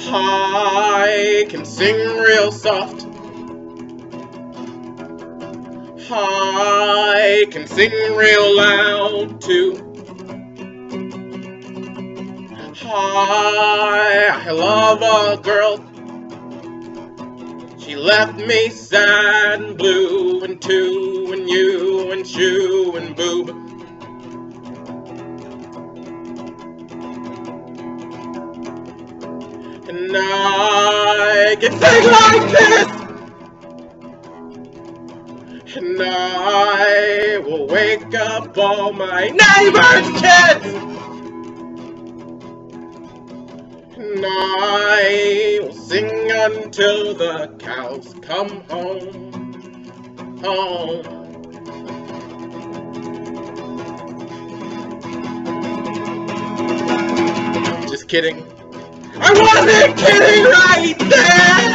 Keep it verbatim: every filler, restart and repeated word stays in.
I can sing real soft. I can sing real loud too. I, I love a girl. She left me sad and blue and two and you and shoo and boob. And I can sing like this. And I will wake up all my neighbors' kids. And I will sing until the cows come home, home. Just kidding. I wasn't kidding right there.